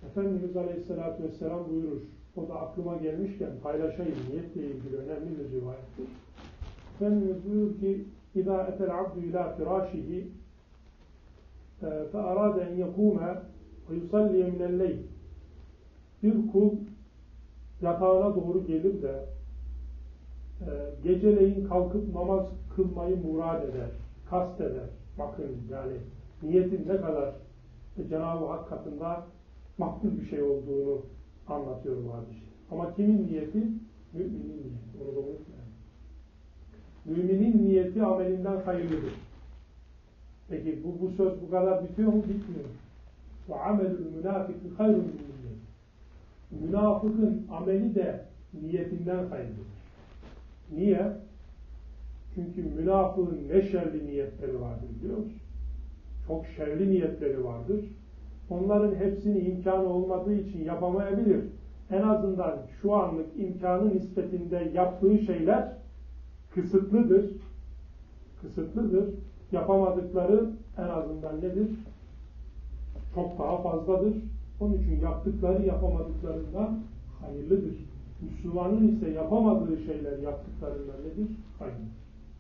Efendimiz Aleyhisselatü Vesselam buyurur. O da aklıma gelmişken paylaşayım. Niyetle ilgili önemli bir rivayettir. Efendimiz buyurur ki İzâ etel abdü ilâ firâşihi fe arâde en yekûme ve yusalliye minelleyl. Bir kul yatağına doğru gelir de geceleyin kalkıp namaz kılmayı murad eder, kast eder. Bakın yani niyetin ne kadar Cenab-ı Hak katında makbul bir şey olduğunu anlatıyor bu hadis. Ama kimin niyeti? Müminin niyeti. Onu da unutmayın. Müminin niyeti amelinden hayırlıdır. Peki bu söz bu kadar bitiyor mu? Bitmiyor. Ve amelül münafiki hayrun min niyeti. Münafıkın ameli de niyetinden hayırlıdır. Niye? Çünkü münafığın ne şerli niyetleri vardır biliyor musun? Çok şerli niyetleri vardır. Onların hepsini imkanı olmadığı için yapamayabilir. En azından şu anlık imkanı nispetinde yaptığı şeyler kısıtlıdır. Kısıtlıdır. Yapamadıkları en azından nedir? Çok daha fazladır. Onun için yaptıkları yapamadıklarından hayırlıdır. Müslümanın ise yapamadığı şeyler yaptıklarından nedir? Hayırlıdır.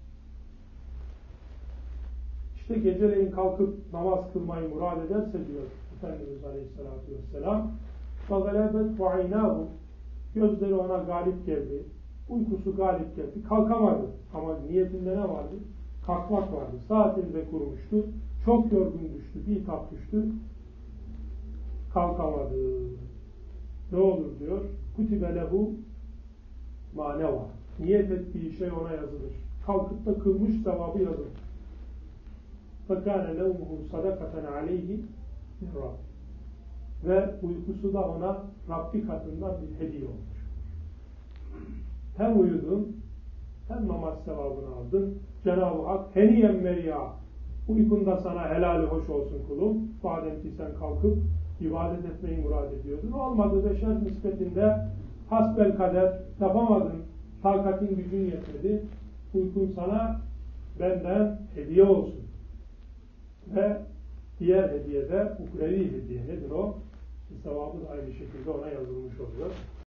İşte geceleyin kalkıp namaz kılmayı murad ederse diyor Efendimiz Aleyhisselatü Vesselam فَغَلَبَتْ وَعَيْنَاهُ Gözleri ona galip geldi. Uykusu galip geldi. Kalkamadı. Ama niyetinde ne vardı? Kalkmak vardı. Saatini de kurmuştu. Çok yorgun düştü. Bir tap düştü. Kalkamadı. Ne olur diyor? كُتِبَ لَهُ مَا نَوَى Niyet ettiği şey ona yazılır. Kalkıp da kılmış sevabı yazılır. فَكَانَ لَوْمُهُ صَدَقَةً عَلَيْهِ مِرَّةً Ve uykusu da ona Rabbi katından bir hediye olmuş. Hem uyudun, hem namaz sevabını aldın. Cenab-ı Hak heniyen meriya uykunda sana helali hoş olsun kulum. Madem ki sen kalkıp ibadet etmeyi murad ediyordun. Olmadı beşer nispetinde hasbel kader yapamadın. Takatin gücün yetmedi. Uykun sana benden hediye olsun. Ve diğer hediye de ukrevi hediye. Nedir o? Sevabı da aynı şekilde ona yazılmış oluyor.